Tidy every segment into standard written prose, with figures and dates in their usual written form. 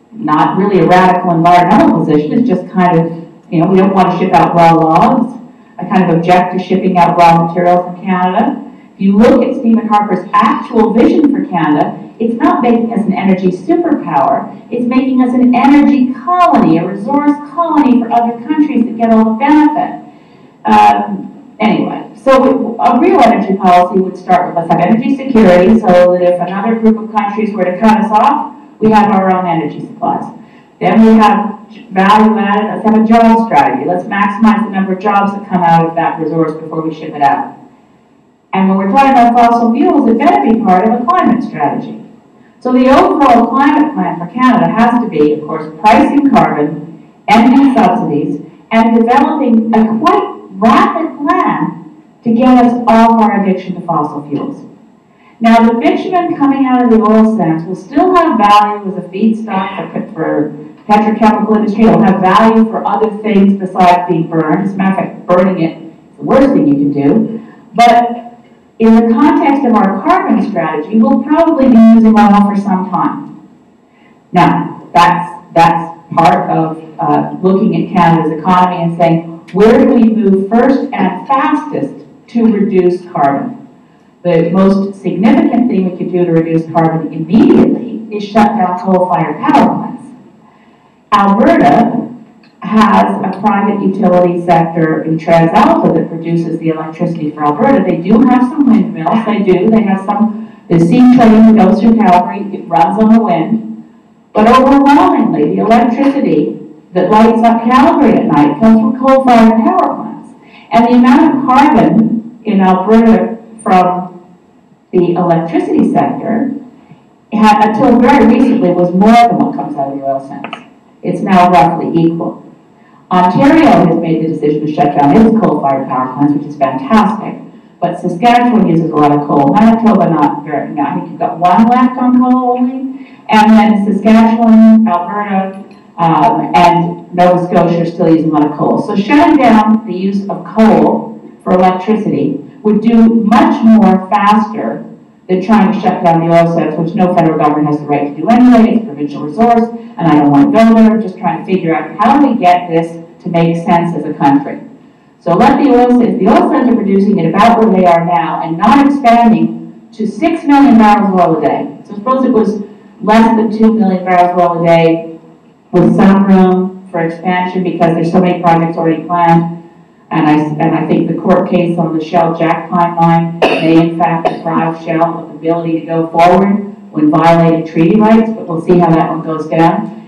not really a radical environmental position. It's just kind of, we don't want to ship out raw logs. I kind of object to shipping out raw material from Canada. If you look at Stephen Harper's actual vision for Canada, it's not making us an energy superpower. It's making us an energy colony, a resource colony for other countries that get all the benefit. Anyway, so a real energy policy would start with, let's have energy security so that if another group of countries were to cut us off, we have our own energy supplies. Then we have value added, let's have a job strategy. Let's maximize the number of jobs that come out of that resource before we ship it out. And when we're talking about fossil fuels, it better be part of a climate strategy. So the overall climate plan for Canada has to be, of course, pricing carbon, ending subsidies, and developing a quite rapid plan to get us off our addiction to fossil fuels. Now, the bitumen coming out of the oil sands will still have value as a feedstock for petrochemical industry. It'll have value for other things besides being burned. As a matter of fact, burning it is the worst thing you can do. But in the context of our carbon strategy, we'll probably be using oil for some time. Now, that's part of looking at Canada's economy and saying, where do we move first and fastest to reduce carbon? The most significant thing we could do to reduce carbon immediately is shut down coal-fired power plants. Alberta has a private utility sector in TransAlta that produces the electricity for Alberta. They do have some windmills, they have some, the sea train that goes through Calgary, it runs on the wind, but overwhelmingly the electricity that lights up Calgary at night comes from coal-fired power plants. And the amount of carbon in Alberta from the electricity sector, until very recently, was more than what comes out of the oil sands. It's now roughly equal. Ontario has made the decision to shut down its coal-fired power plants, which is fantastic. But Saskatchewan uses a lot of coal. Manitoba, not very. Now, I think you've got one left on coal only. And then Saskatchewan, Alberta, and Nova Scotia are still using a lot of coal. So shutting down the use of coal for electricity would do much more faster than trying to shut down the oil sands, which no federal government has the right to do anyway. It's a provincial resource, and I don't want to go there. I'm just trying to figure out how do we get this to make sense as a country. So let the oil sands are producing at about where they are now and not expanding to 6 million barrels of oil a day. So suppose it was less than 2 million barrels of oil a day with some room for expansion because there's so many projects already planned. And I think the court case on the Shell Jackpine line may in fact deprive Shell of the ability to go forward when violating treaty rights, but we'll see how that one goes down.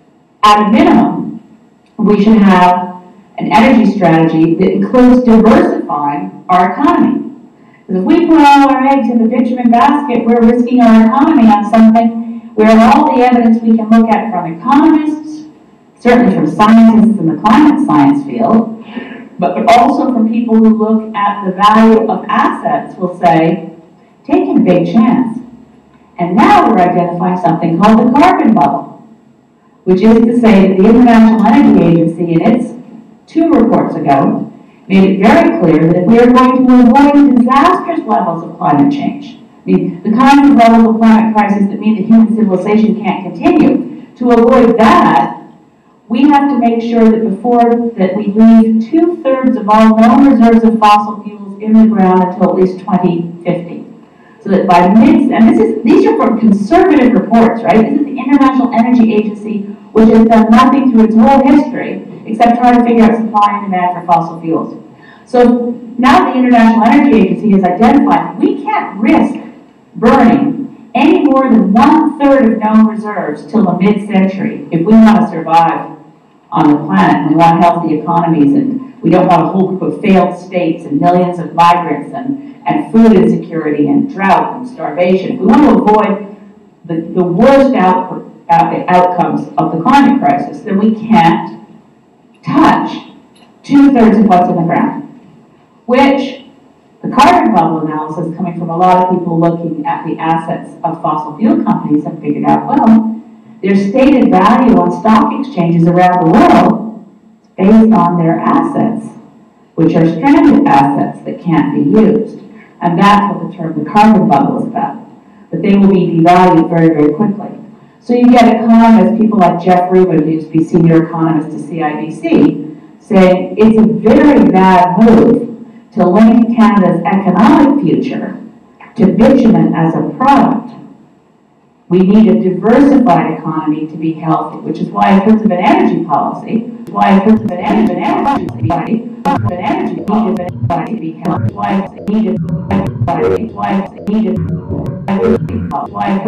At a minimum, we should have an energy strategy that includes diversifying our economy. Because if we put all our eggs in the bitumen basket, we're risking our economy on something where all the evidence we can look at from economists, certainly from scientists in the climate science field, but also from people who look at the value of assets will say, taking a big chance. And now we're identifying something called the carbon bubble, which is to say that the International Energy Agency in its 2 reports ago made it very clear that if we are going to avoid disastrous levels of climate change, I mean, the kinds of levels of climate crisis that mean that human civilization can't continue, to avoid that, we have to make sure that we leave 2/3 of all known reserves of fossil fuels in the ground until at least 2050. So that by and these are from conservative reports, right? This is the International Energy Agency, which has done nothing through its whole history except try to figure out supply and demand for fossil fuels. So now the International Energy Agency has identified we can't risk burning any more than 1/3 of known reserves till the mid-century if we want to survive on the planet. We want healthy economies, and we don't want a whole group of failed states and millions of migrants and food insecurity and drought and starvation. If we want to avoid the worst outcomes of the climate crisis, then we can't touch 2/3 of what's in the ground, which the carbon bubble analysis coming from a lot of people looking at the assets of fossil fuel companies have figured out, well, their stated value on stock exchanges around the world is based on their assets, which are stranded assets that can't be used. And that's what the term the carbon bubble is about. But they will be devalued very, very quickly. So you get economists, people like Jeff Rubin, who used to be senior economist to CIBC, saying it's a very bad move to link Canada's economic future to bitumen as a product. We need a diversified economy to be healthy, which is why in terms of an energy policy, to be healthy, why it's needed, why it's needed, why it's